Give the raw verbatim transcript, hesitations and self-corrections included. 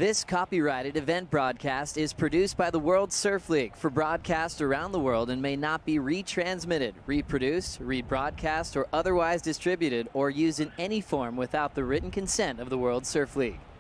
This copyrighted event broadcast is produced by the World Surf League for broadcast around the world and may not be retransmitted, reproduced, rebroadcast, or otherwise distributed or used in any form without the written consent of the World Surf League.